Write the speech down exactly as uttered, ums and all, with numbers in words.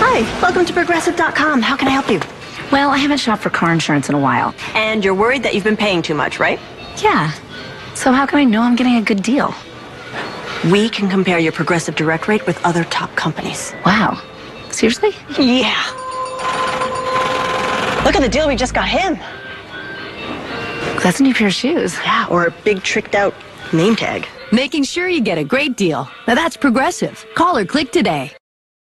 Hi, welcome to Progressive dot com. How can I help you? Well, I haven't shopped for car insurance in a while. And you're worried that you've been paying too much, right? Yeah. So how can I know I'm getting a good deal? We can compare your Progressive Direct rate with other top companies. Wow. Seriously? Yeah. Look at the deal we just got him. That's a new pair of shoes. Yeah, or a big tricked out name tag. Making sure you get a great deal. Now that's Progressive. Call or click today.